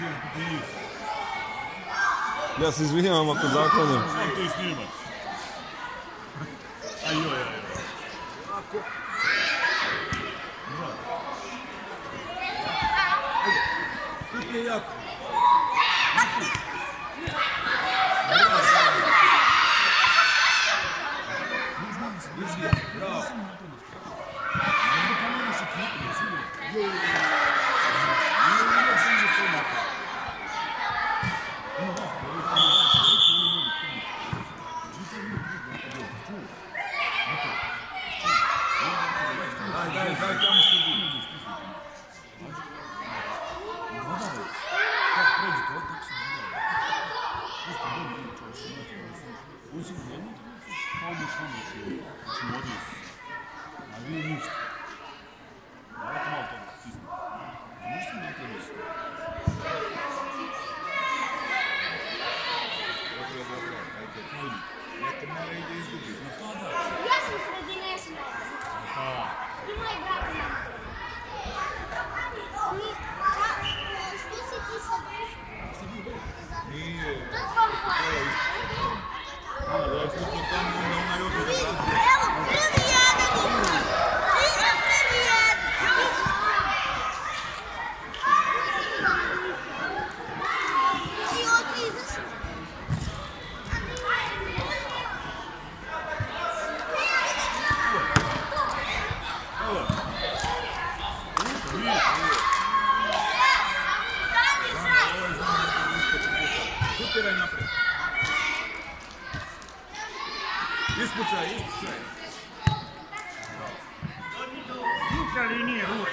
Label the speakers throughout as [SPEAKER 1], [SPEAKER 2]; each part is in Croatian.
[SPEAKER 1] Ja se izvinjavam ako zaklanjam.
[SPEAKER 2] Ti snimaš. Ajoj. Ti je jako. Bravo. Daj, tamo se udi.
[SPEAKER 3] Ja sam sredina, ja sam ima i brata nama. Što si ti sad?
[SPEAKER 2] Nije.
[SPEAKER 3] To je tvoj plan.
[SPEAKER 2] Ja što sam tamo, ona je opet da brate.
[SPEAKER 3] Evo, prvi jedan. Prvi jedan. I ovdje izašli.
[SPEAKER 2] Šutiraj napred. Ispucaj. Suka linije, ruj.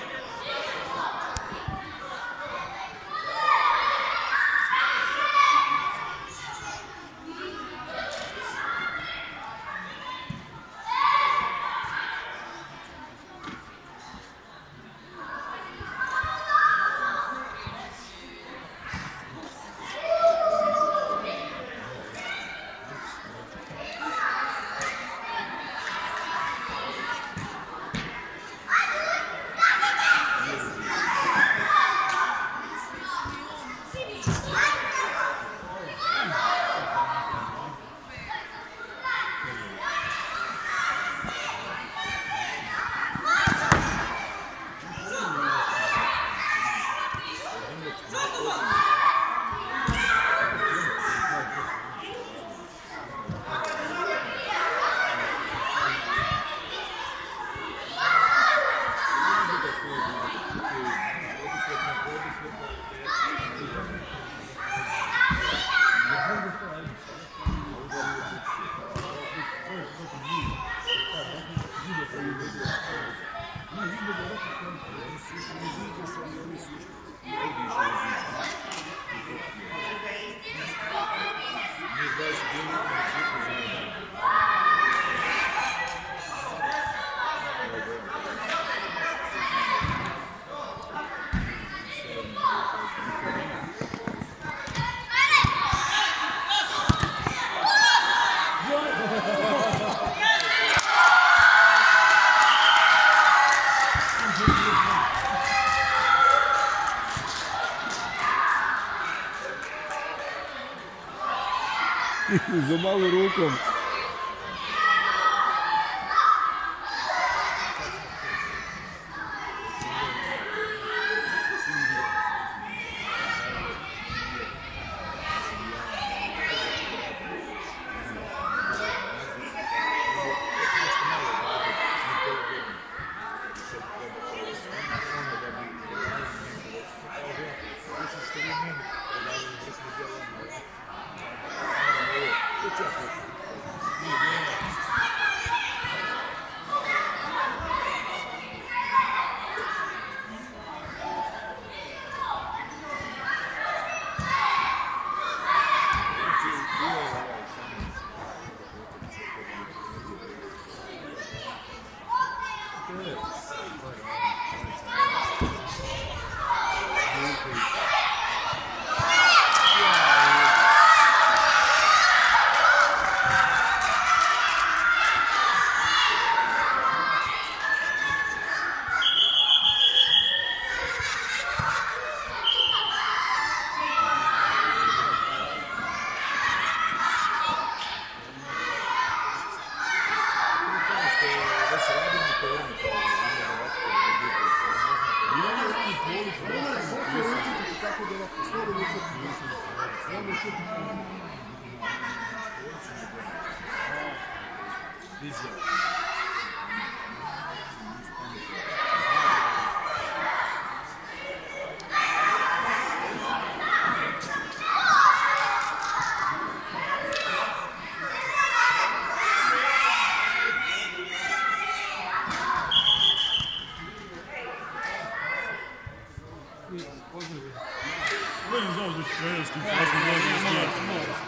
[SPEAKER 1] Za malu rukom.
[SPEAKER 2] Vidim zauzeti streljački, pa smo dođe iz tijeca.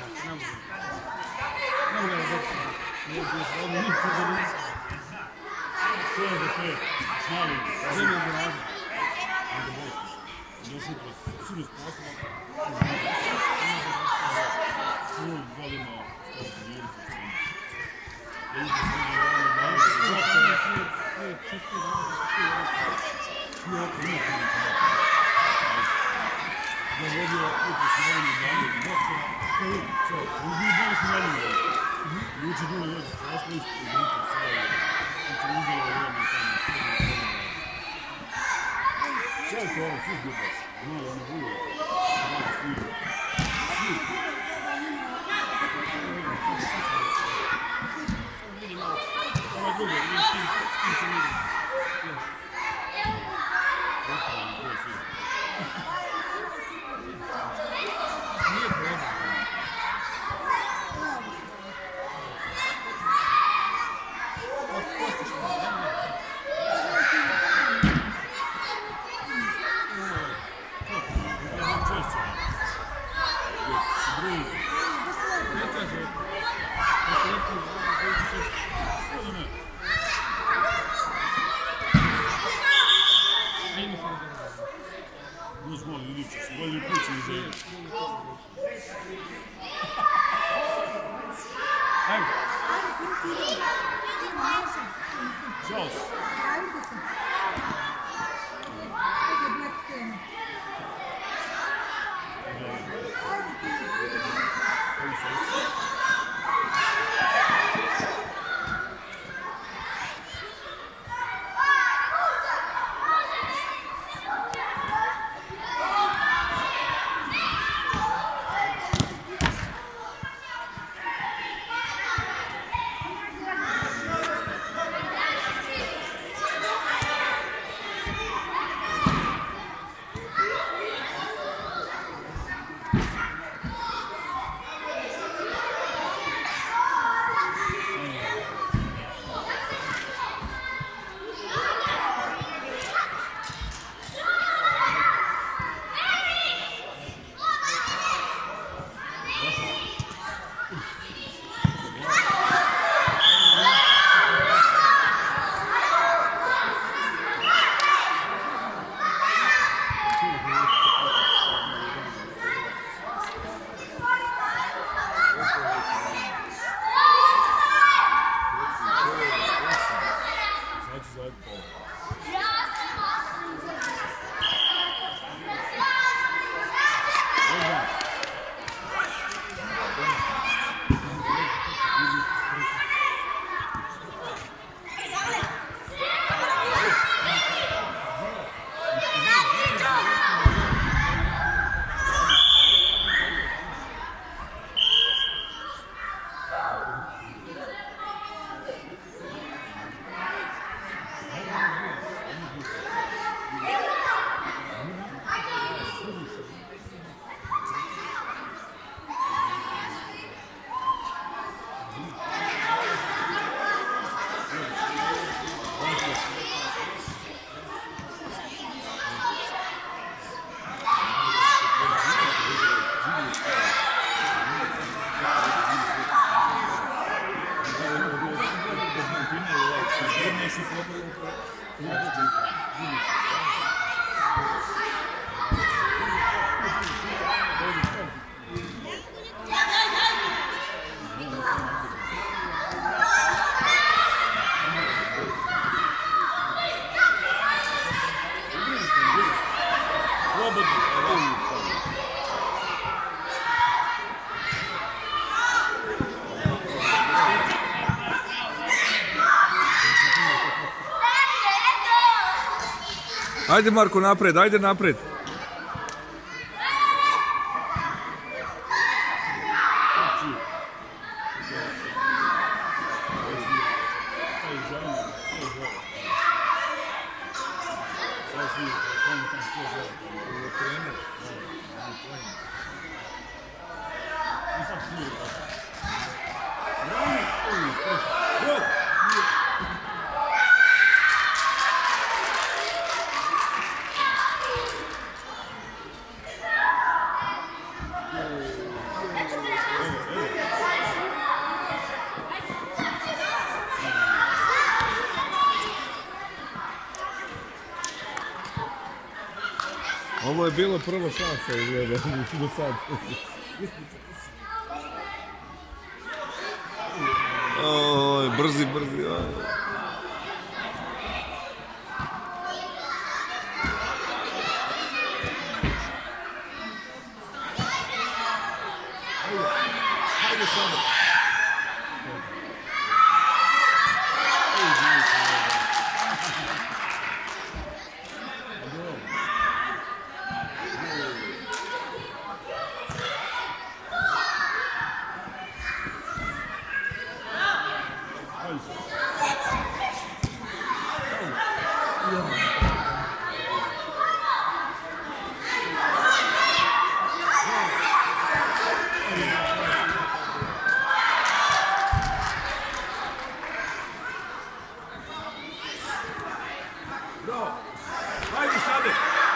[SPEAKER 4] Ne mogu da doći. Nije pisa, ovo nije pisa.
[SPEAKER 2] To je za te, snali.
[SPEAKER 4] Zemlje je razli.
[SPEAKER 2] Došli kroz suru s posla. Suru volimo staviti viricu. Vidite se da je ono dali. Dovodio uposljenje dalje i doktora. Ubi boli su dalje. Juče bilo već strašno isto u grupu sada. Uče uzelo je jedno tamo. Sve je to, svi zgubac. No, ono bilo. Svi. Ovo je drugo, vidim s kim se vidim.
[SPEAKER 4] Nije problem. Postiš me,
[SPEAKER 2] Bolje kući i želje.
[SPEAKER 4] ajde.
[SPEAKER 2] Ćao.
[SPEAKER 1] Ajde Marko napred, ajde napred.
[SPEAKER 2] Sad svi, tamo tam što je
[SPEAKER 1] Ovo trener.
[SPEAKER 2] I sad svi. Brani! Gol!
[SPEAKER 1] Ovo je bilo prva šansa izgleda do sad. Oj, brzi. Oj.
[SPEAKER 2] Hajde sada! Hajde sada!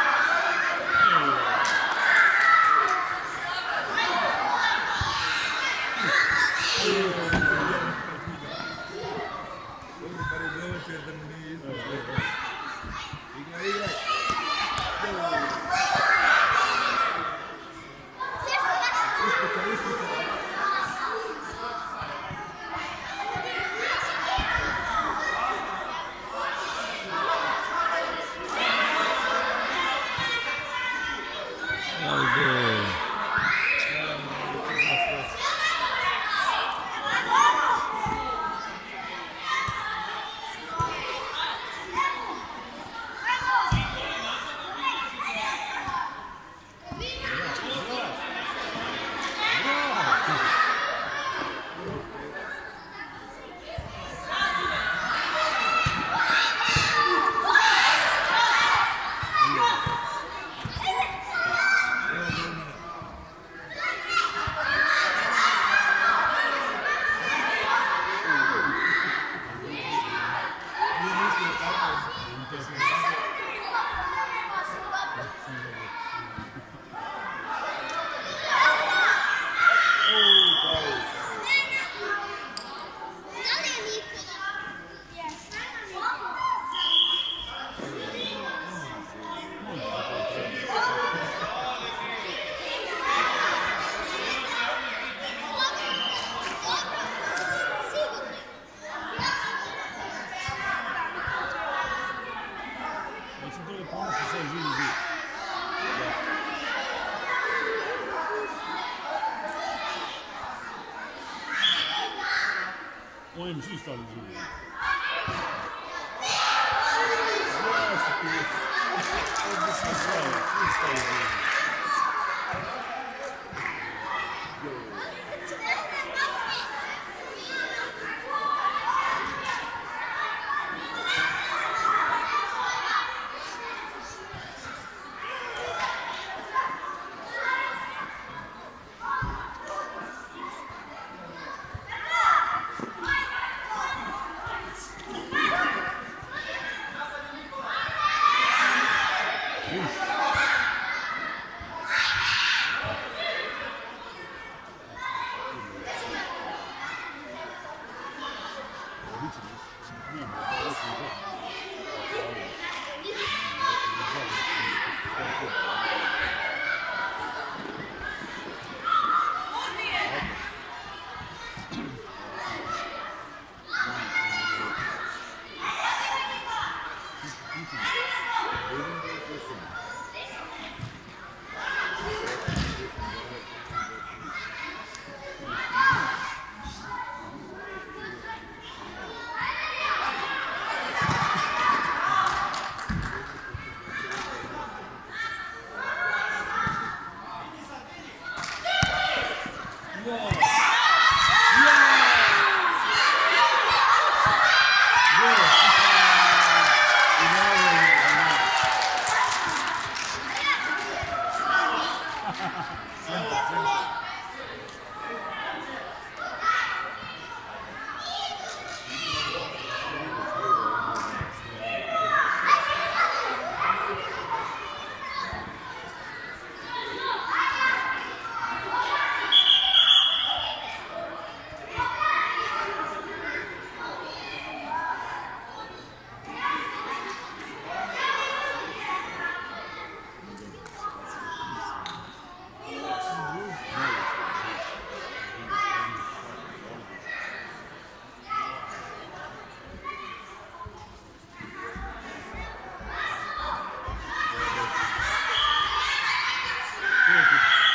[SPEAKER 2] Oni mi svi stali živi. Ovdje sam zvao, svi stali živi.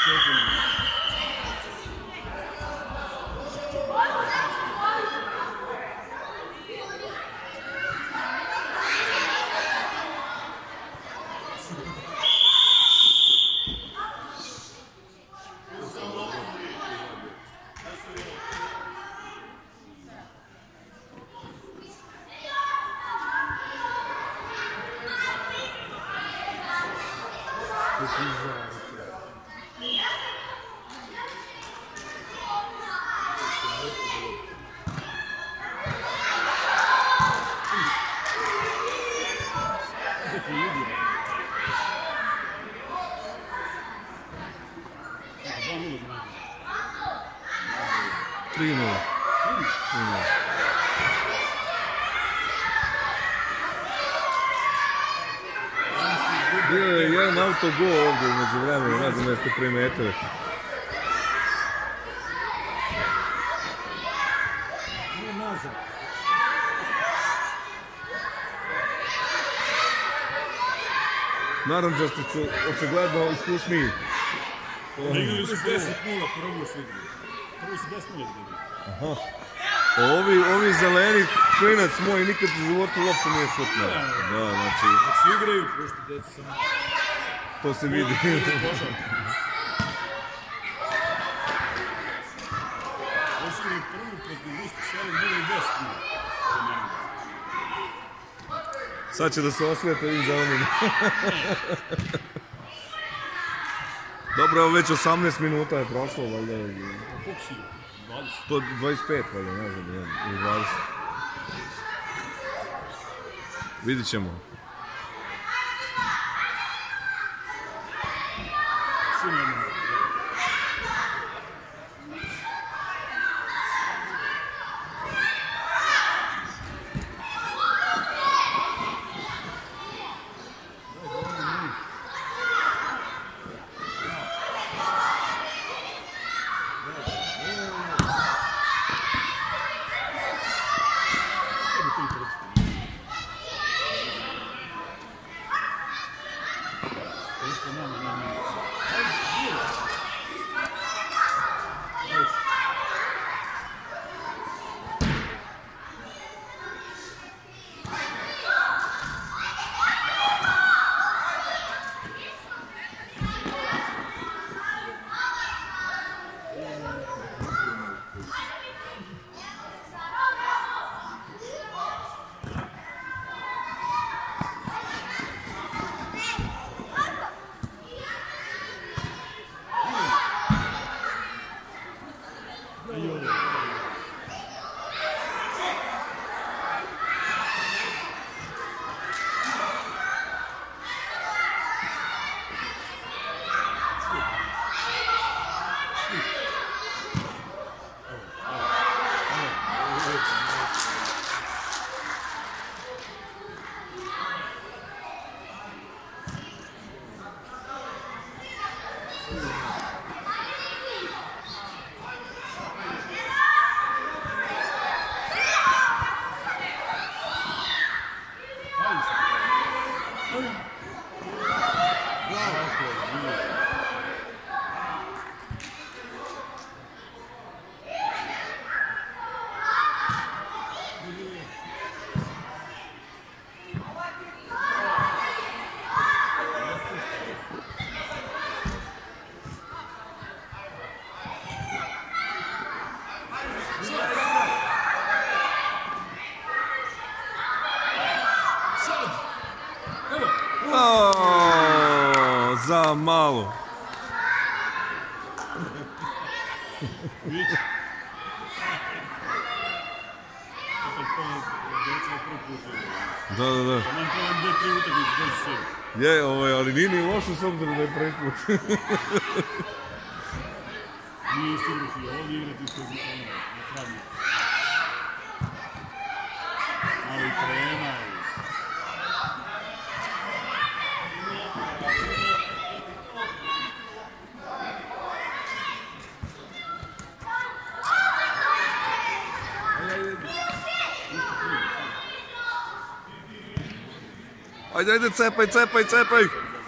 [SPEAKER 1] Bio je jedan autogol ovdje umeđu vremenu, ne znam jeste primetili. Narandžasti su očigledno iskusniji.
[SPEAKER 2] Igrali su 10-0 prvo su igrali. Prvo su 10-0 igrali.
[SPEAKER 1] Aha. Ovi zeleni klinac moj nikad u životu uopće nije šutno. Da, znači...
[SPEAKER 2] Svi igraju, pošto djeca samo...
[SPEAKER 1] To se vidi.
[SPEAKER 2] Ovo su igrali prvo protiv Listu Šalim, bili 10-0.
[SPEAKER 1] Sad će da se osvijete ovim zelenima. Dobro, evo već 18 minuta je prošlo, valjda.
[SPEAKER 2] Koliko si igrao? 20?
[SPEAKER 1] To 25, valjda, ne znam, ili 20. Vidit ćemo.
[SPEAKER 2] Svi nemamo.
[SPEAKER 1] Za malo. Da. Je, ali nije ni loše s obzirom da je prvi put.
[SPEAKER 2] Nije isto igrati, ovdje igrati što je na travnju. Ali trema i...
[SPEAKER 1] Ajde, cepaj!